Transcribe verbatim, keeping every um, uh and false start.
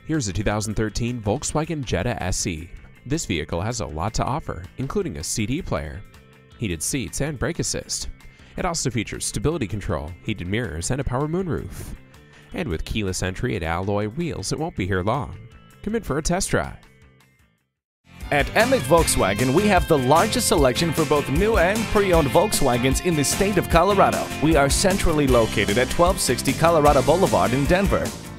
Here's a two thousand thirteen Volkswagen Jetta S E. This vehicle has a lot to offer, including a C D player, heated seats, and brake assist. It also features stability control, heated mirrors, and a power moonroof. And with keyless entry and alloy wheels, it won't be here long. Come in for a test drive. At Emich Volkswagen, we have the largest selection for both new and pre-owned Volkswagens in the state of Colorado. We are centrally located at twelve sixty Colorado Boulevard in Denver.